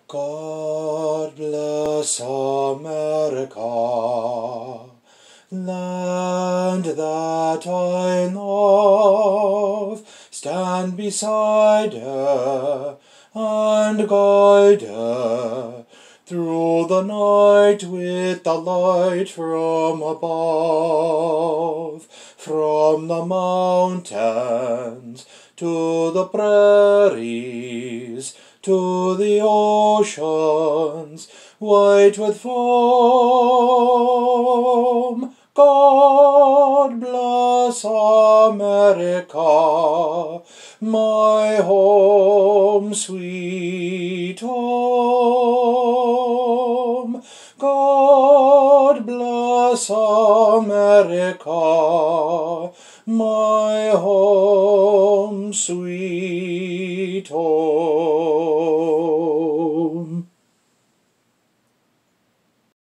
God bless America, land that I love. Stand beside her and guide her through the night with the light from above. From the mountains to the prairies, to the oceans white with foam. God bless America, my home, sweet home. God bless America, my home, sweet home.